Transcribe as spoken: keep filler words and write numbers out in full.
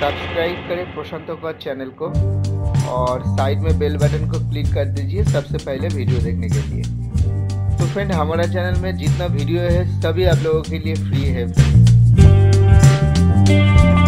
Subscribe करें प्रशांतोकर channel को और साइड में बेल बटन को क्लिक कर दीजिए सबसे पहले वीडियो देखने के लिए। तो फ्रेंड, हमारा चैनल में जितना वीडियो है सभी आप लोगों के लिए फ्री है।